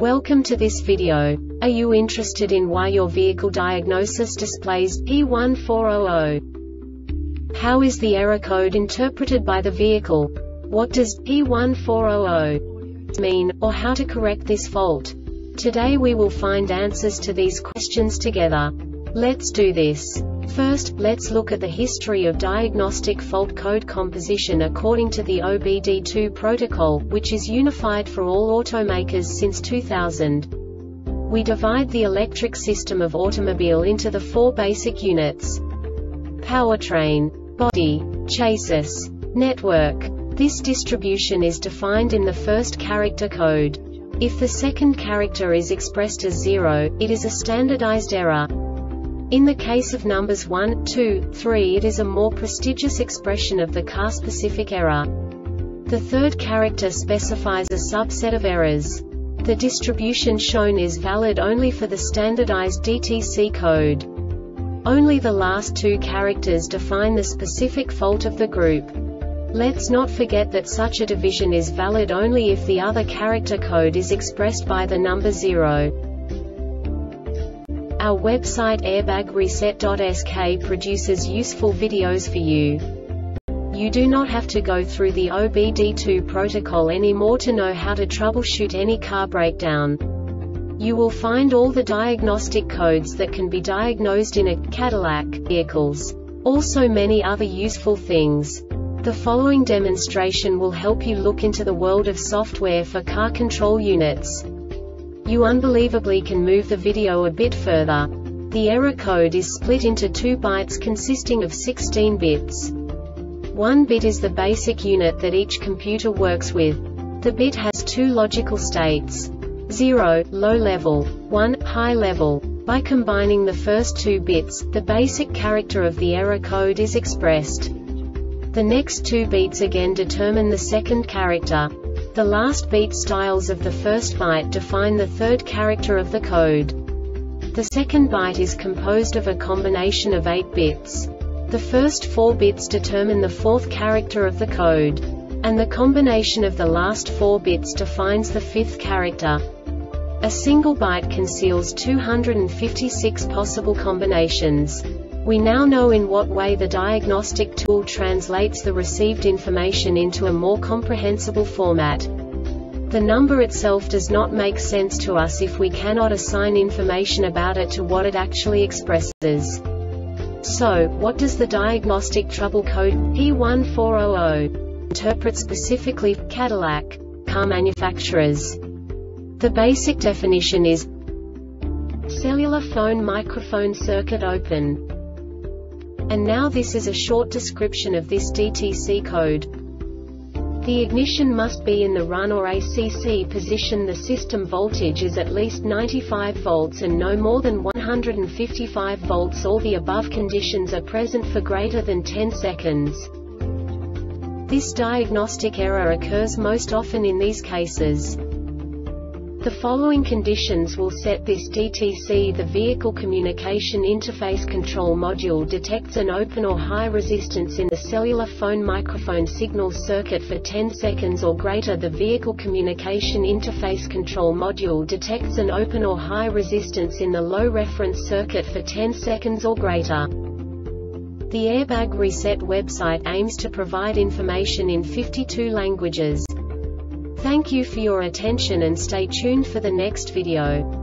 Welcome to this video. Are you interested in why your vehicle diagnosis displays P1400? How is the error code interpreted by the vehicle? What does P1400 mean, or how to correct this fault? Today we will find answers to these questions together. Let's do this. First, let's look at the history of diagnostic fault code composition according to the OBD2 protocol, which is unified for all automakers since 2000. We divide the electric system of automobile into the four basic units: powertrain, body, chassis, network. This distribution is defined in the first character code. If the second character is expressed as 0, it is a standardized error. In the case of numbers 1, 2, 3, it is a more prestigious expression of the car-specific error. The third character specifies a subset of errors. The distribution shown is valid only for the standardized DTC code. Only the last two characters define the specific fault of the group. Let's not forget that such a division is valid only if the other character code is expressed by the number 0. Our website airbagreset.sk produces useful videos for you. You do not have to go through the OBD2 protocol anymore to know how to troubleshoot any car breakdown. You will find all the diagnostic codes that can be diagnosed in a Cadillac vehicles. Also many other useful things. The following demonstration will help you look into the world of software for car control units. You unbelievably can move the video a bit further. The error code is split into 2 bytes consisting of 16 bits. 1 bit is the basic unit that each computer works with. The bit has 2 logical states: 0, low level, 1, high level. By combining the first 2 bits, the basic character of the error code is expressed. The next 2 beats again determine the second character. The last beat styles of the first byte define the third character of the code. The second byte is composed of a combination of 8 bits. The first 4 bits determine the fourth character of the code. And the combination of the last 4 bits defines the fifth character. A single byte conceals 256 possible combinations. We now know in what way the diagnostic tool translates the received information into a more comprehensible format. The number itself does not make sense to us if we cannot assign information about it to what it actually expresses. So, what does the diagnostic trouble code P1400 interpret specifically for Cadillac car manufacturers? The basic definition is cellular phone microphone circuit open. And now this is a short description of this DTC code. The ignition must be in the run or ACC position. The system voltage is at least 95 volts and no more than 155 volts. All the above conditions are present for greater than 10 seconds. This diagnostic error occurs most often in these cases. The following conditions will set this DTC. The vehicle communication interface control module detects an open or high resistance in the cellular phone microphone signal circuit for 10 seconds or greater. The vehicle communication interface control module detects an open or high resistance in the low reference circuit for 10 seconds or greater. The Airbag Reset website aims to provide information in 52 languages. Thank you for your attention and stay tuned for the next video.